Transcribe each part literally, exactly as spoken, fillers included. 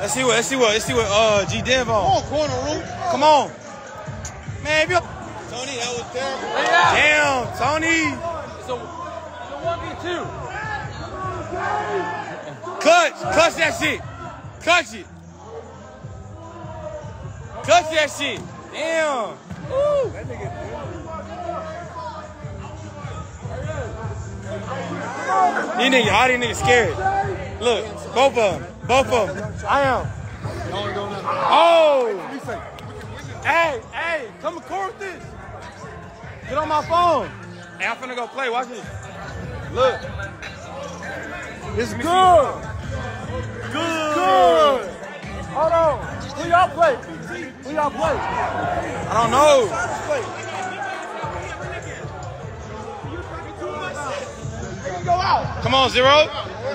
Let's see what, let's see what, let's see what uh G Dev on. Come on, corner room. Come on. Man, if you Tony, that was terrible. Damn, Tony. So, so one v two. Clutch, clutch that shit. Clutch it. Clutch that shit. Damn. Woo. That nigga. These niggas, all these niggas scared. Look, both of them. Both of them. I am. Oh. Hey, hey, come record this. Get on my phone. Hey, I'm finna go play. Watch this. Look. It's good. Good. Good. Hold on. Who y'all play? Who y'all play? I don't know. Go out. Come on, Zero.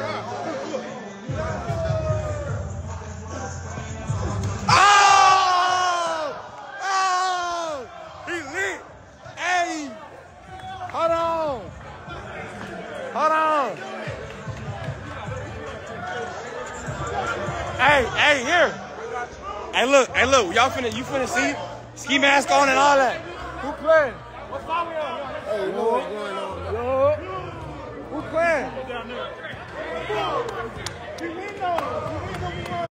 Oh! Oh! He lit. Hey. Hold on. Hold on. Hey, hey, here. Hey, look, hey, look. Y'all finna, you finna see ski mask on and all that. Who playing? What's foul we on? Hey, you know what's going on? Yo. Who's playing? Down there.